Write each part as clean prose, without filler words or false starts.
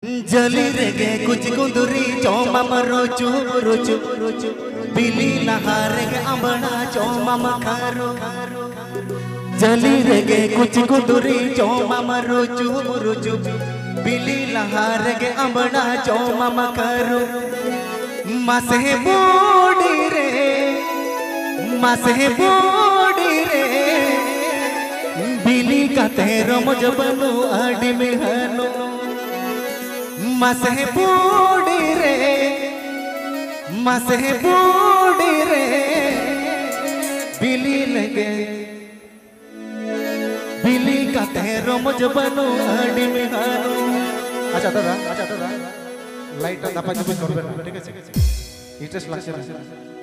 जली रेगे कुछ कुंदुरी चौमा रोचू रोचू बिली नहारेगे अंबड़ा चौमा खारो जली रेगे कुछ कुंदुरी चौमा रोचू रोचू बिली नहारेगे अंबड़ा चौमा खारो मासे बोडी रे बिली का तेरो मुझबनो आड़ी में हनो मसे बूढ़ी रे बिली लगे बिली का तेरो मुझे बनो आड़ी में हारो अच्छा दादा लाइट दापा चुप कर बेटा ठीक है इंटरेस्ट लागছে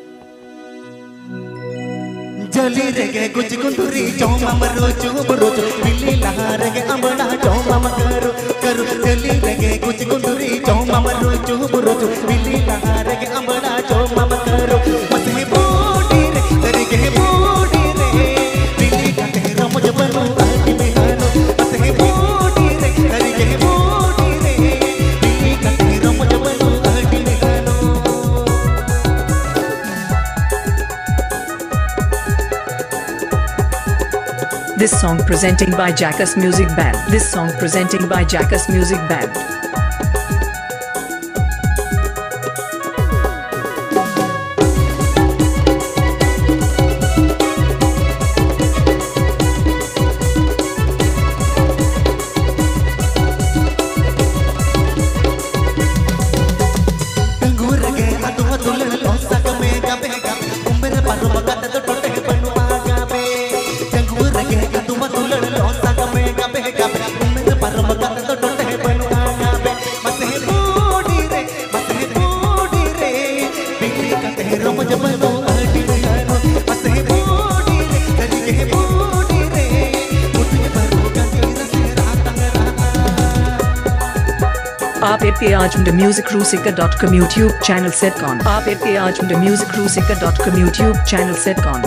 जली रेगे कुछ कुंदुरी चौमा रोचू रोचू बिली लहारेगे अंबड़ा चौमा करो करो जली रेगे कुछ कुंदुरी चौमा रोचू रोचू बिली लहारेगे अंबड़ा चौमा करो मसे बूढ़ी रे तेरे बूढ़ी रे बिली का तेरा मुझे बनो आटी में हारो मसे बूढ़ी रे तेरे बूढ़ी रे बिली का तेरा मुझे बनो आटी में हारो। This song presenting by Jackass Music Band. This song presenting by Jackass Music Band. आप आज musicrusica.com YouTube channel setcon आप आज musicrusica.com YouTube channel setcon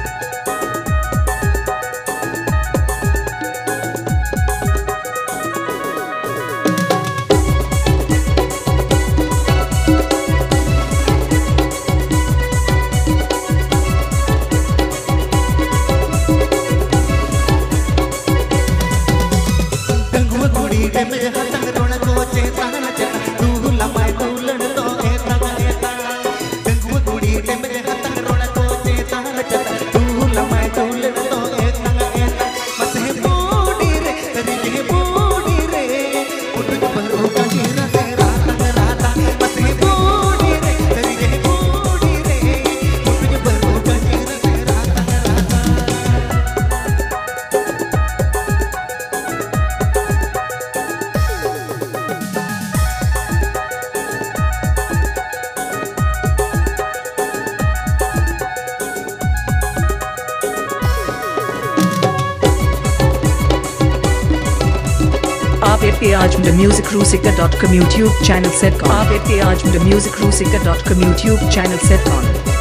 आप आज musicrusica.com YouTube channel setcon आप आज musicrusica.com YouTube channel setcon